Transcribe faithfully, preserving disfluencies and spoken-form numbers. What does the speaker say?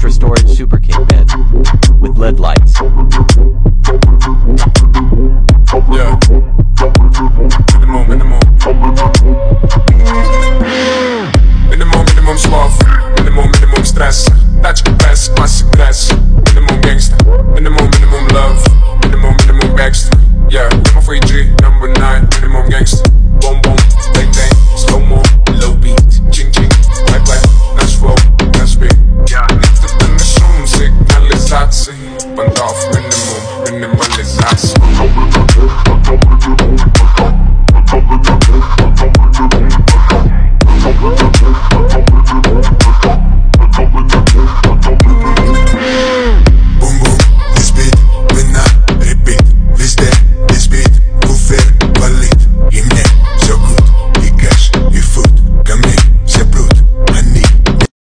Ultra Storage Super King bed with L E D lights. Yeah. Minimum, minimum. Minimum, minimum suave. Minimum, minimum stress. Tática press, classic.